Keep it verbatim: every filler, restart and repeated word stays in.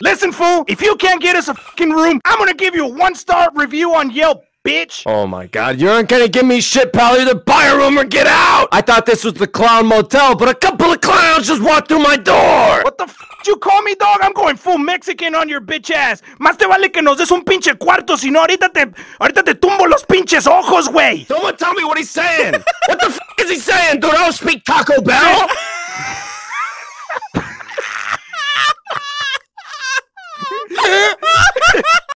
Listen, fool, if you can't get us a fucking room, I'm gonna give you a one-star review on Yelp, bitch. Oh my god, you aren't gonna give me shit, pal. Either buy a room or get out. I thought this was the Clown Motel, but a couple of clowns just walked through my door. What the f did you call me, dog? I'm going full Mexican on your bitch ass. Más te vale que nos des un pinche cuarto, si no ahorita te, ahorita te tumbo los pinches ojos, güey. Someone tell me what he's saying. What the f is he saying, dude? I don't speak Taco Bell.